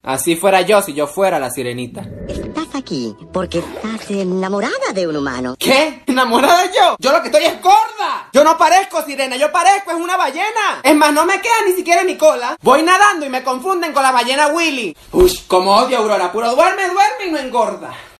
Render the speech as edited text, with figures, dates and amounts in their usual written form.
Así fuera yo si yo fuera la sirenita. Estás aquí porque estás enamorada de un humano. ¿Qué? ¿Enamorada yo? Yo lo que estoy es gorda. Yo no parezco sirena, yo parezco es una ballena. Es más, no me queda ni siquiera mi cola. Voy nadando y me confunden con la ballena Willy. Uy, como odio a Aurora, puro duerme y no engorda.